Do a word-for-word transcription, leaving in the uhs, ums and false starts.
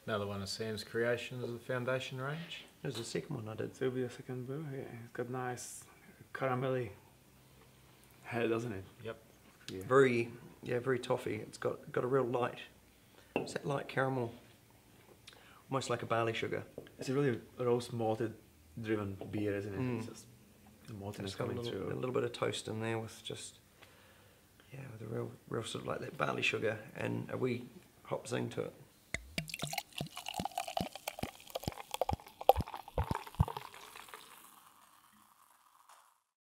Another one of Sam's creations of the Foundation range. There's the second one I did. So it'll be a second brew. Yeah, it's got nice caramelly head, doesn't it? Yep. Yeah. Very, yeah, very toffee. It's got got a real light. It's that light caramel, almost like a barley sugar. It's a really roast malted driven beer, isn't it? Mm. It's just the maltiness It's got a coming little, through. a little bit of toast in there with just, yeah, with a real, real sort of like that barley sugar and a wee hop zing to it.